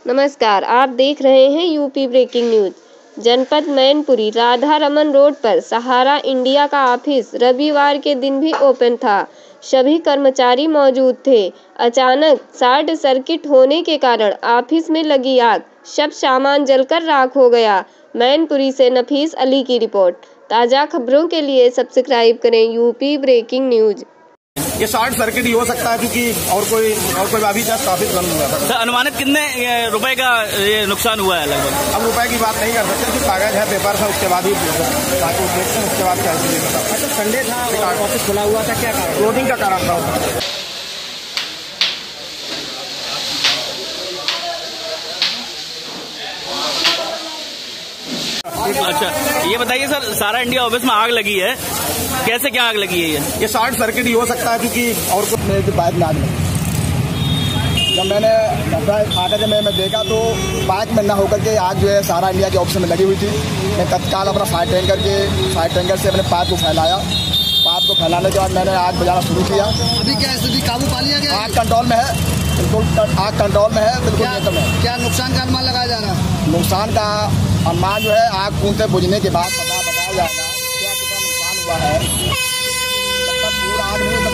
नमस्कार, आप देख रहे हैं यूपी ब्रेकिंग न्यूज। जनपद मैनपुरी राधा रमन रोड पर सहारा इंडिया का ऑफिस रविवार के दिन भी ओपन था। सभी कर्मचारी मौजूद थे। अचानक शॉर्ट सर्किट होने के कारण ऑफिस में लगी आग, सब सामान जलकर राख हो गया। मैनपुरी से नफीस अली की रिपोर्ट। ताज़ा खबरों के लिए सब्सक्राइब करें यूपी ब्रेकिंग न्यूज। ये शॉर्ट सर्किट ही हो सकता है क्योंकि और कोई अभी जस्ट ऑफिस बंद हुआ था। सर, अनुमानित कितने रुपए का ये नुकसान हुआ है लगभग? अब रुपए की बात नहीं कर सकते, जो कागज है पेपर है उसके बाद ही ताकि देखते हैं उसके बाद क्या पता। अच्छा, संडे था, ऑफिस खुला हुआ था, क्या कारण? लोडिंग का कारण था। अच्छा, ये बताइए सर, सारा इंडिया ऑफिस में आग लगी है, कैसे क्या आग लगी है? ये शॉर्ट सर्किट ही हो सकता है क्योंकि और कुछ मेरे बाइक में आग लगी। जब मैंने आकर जब मैं देखा तो बाइक में न होकर के आग जो है सारा इंडिया के ऑफिस में लगी हुई थी। मैं तत्काल अपना फायर टैंकर से अपने पाइप को फैलाया। पाइप को फैलाने के बाद मैंने आग बुझाना शुरू किया। अभी क्या स्थिति, काबू पा लिया गया? आग कंट्रोल में है, बिल्कुल आग कंट्रोल में है, बिल्कुल नियंत्रण में। क्या नुकसान का अनुमान लगाया जा रहा है? नुकसान का अनुमान जो है आग पूर्णतः बुझने के बाद बताया जाएगा क्या कितना नुकसान हुआ है। तब तक पूरा आग नहीं